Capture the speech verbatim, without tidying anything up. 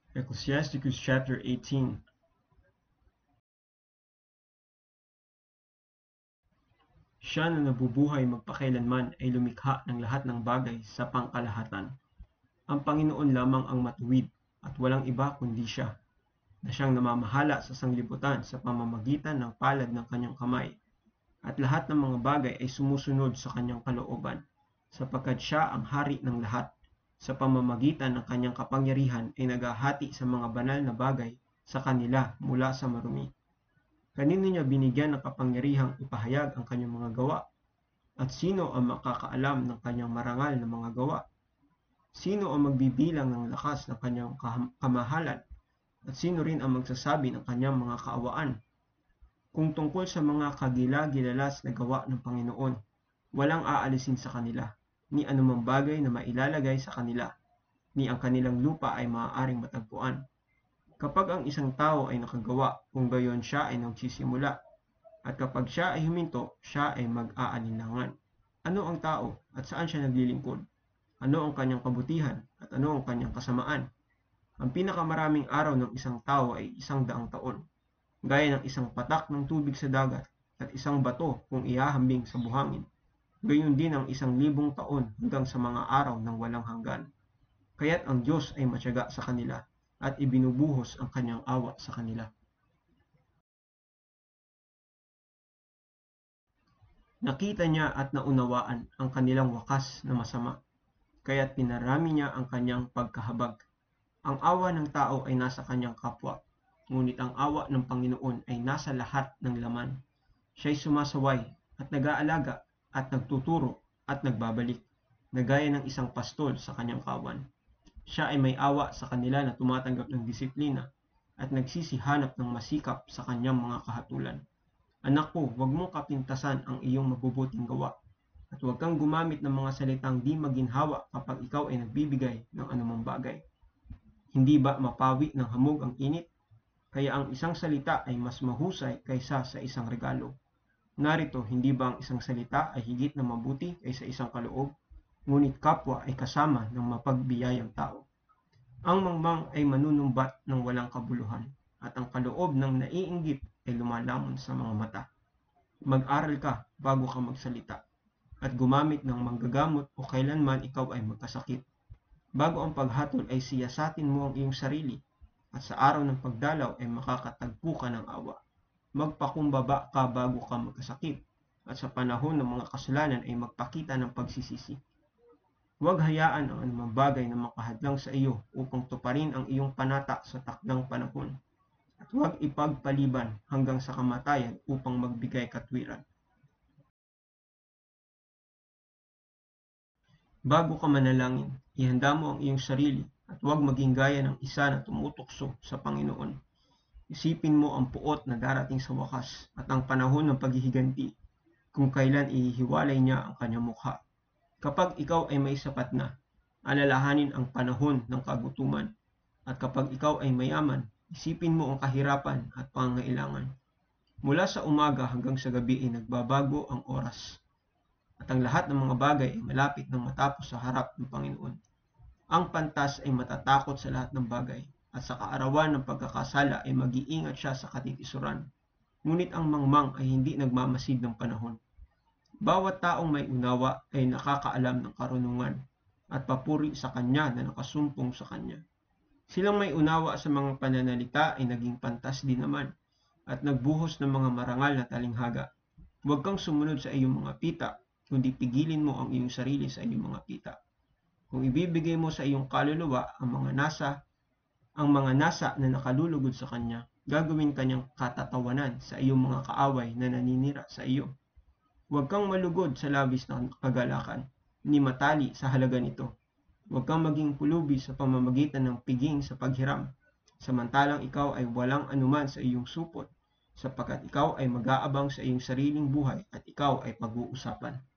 Ecclesiasticus chapter eighteen. Siya na nabubuhay magpakailanman ay lumikha ng lahat ng bagay sa pangkalahatan. Ang Panginoon lamang ang matuwid at walang iba kundi siya, na siyang namamahala sa sanglibutan sa pamamagitan ng palad ng kanyang kamay, at lahat ng mga bagay ay sumusunod sa kanyang kalooban, sapagkat siya ang hari ng lahat. Sa pamamagitan ng kanyang kapangyarihan ay naghahati sa mga banal na bagay sa kanila mula sa marumi. Kanino niya binigyan ng kapangyarihang ipahayag ang kanyang mga gawa? At sino ang makakaalam ng kanyang marangal na mga gawa? Sino ang magbibilang ng lakas ng kanyang kamahalan? At sino rin ang magsasabi ng kanyang mga kaawaan? Kung tungkol sa mga kagila-gilalas na gawa ng Panginoon, walang aalisin sa kanila, ni anumang bagay na mailalagay sa kanila, ni ang kanilang lupa ay maaaring matagpuan. Kapag ang isang tao ay nakagawa, kung gayon siya ay nagsisimula, at kapag siya ay huminto, siya ay mag-aalinlangan. Ano ang tao at saan siya naglilingkod? Ano ang kanyang kabutihan at ano ang kanyang kasamaan? Ang pinakamaraming araw ng isang tao ay isang daang taon, gaya ng isang patak ng tubig sa dagat at isang bato kung ihahambing sa buhangin. Gayon din ang isang libong taon hanggang sa mga araw ng walang hanggan. Kaya't ang Diyos ay matyaga sa kanila at ibinubuhos ang kanyang awa sa kanila. Nakita niya at naunawaan ang kanilang wakas na masama, kaya't pinarami niya ang kanyang pagkahabag. Ang awa ng tao ay nasa kanyang kapwa, ngunit ang awa ng Panginoon ay nasa lahat ng laman. Siya'y sumasaway at nag-aalaga at nagtuturo at nagbabalik, na gaya ng isang pastol sa kanyang kawan. Siya ay may awa sa kanila na tumatanggap ng disiplina at nagsisihanap ng masikap sa kanyang mga kahatulan. Anak ko, huwag mong kapintasan ang iyong mabubuting gawa, at huwag kang gumamit ng mga salitang di maginhawa kapag ikaw ay nagbibigay ng anumang bagay. Hindi ba mapawi ng hamog ang init? Kaya ang isang salita ay mas mahusay kaysa sa isang regalo. Narito, hindi ba ang isang salita ay higit na mabuti kaysa isang kaloob? Ngunit kapwa ay kasama ng mapagbiyayang tao. Ang mangmang ay manunumbat ng walang kabuluhan, at ang kaloob ng naiinggit ay lumalamon sa mga mata. Mag-aral ka bago ka magsalita, at gumamit ng manggagamot o kailanman ikaw ay magkasakit. Bago ang paghatol ay siyasatin mo ang iyong sarili, at sa araw ng pagdalaw ay makakatagpo ka ng awa. Magpakumbaba ka bago ka magkasakit, at sa panahon ng mga kasalanan ay magpakita ng pagsisisi. Huwag hayaan ang anumang bagay na makahadlang sa iyo upang tuparin ang iyong panata sa takdang panahon, at huwag ipagpaliban hanggang sa kamatayan upang magbigay katwiran. Bago ka manalangin, ihanda mo ang iyong sarili at huwag maging gaya ng isa na tumutukso sa Panginoon. Isipin mo ang puot na darating sa wakas at ang panahon ng paghihiganti, kung kailan ihihiwalay niya ang kanyang mukha. Kapag ikaw ay may sapat na, alalahanin ang panahon ng kagutuman, at kapag ikaw ay mayaman, isipin mo ang kahirapan at pangangailangan. Mula sa umaga hanggang sa gabi ay nagbabago ang oras, at ang lahat ng mga bagay ay malapit nang matapos sa harap ng Panginoon. Ang pantas ay matatakot sa lahat ng bagay, at sa kaarawan ng pagkakasala ay mag-iingat siya sa katitisuran. Ngunit ang mangmang ay hindi nagmamasid ng panahon. Bawat taong may unawa ay nakakaalam ng karunungan, at papuri sa kanya na nakasumpong sa kanya. Silang may unawa sa mga pananalita ay naging pantas din naman, at nagbuhos ng mga marangal na talinghaga. Huwag kang sumunod sa iyong mga pita, kundi pigilin mo ang iyong sarili sa iyong mga pita. Kung ibibigay mo sa iyong kaluluwa ang mga nasa ang mga nasa na nakalulugod sa kanya, gagawin kanyang katatawanan sa iyong mga kaaway na naninira sa iyo. Huwag kang malugod sa labis na kagalakan, ni matali sa halaga nito. Huwag kang maging pulubi sa pamamagitan ng piging sa paghiram, samantalang ikaw ay walang anuman sa iyong supot, sapagkat ikaw ay mag-aabang sa iyong sariling buhay at ikaw ay pag-uusapan.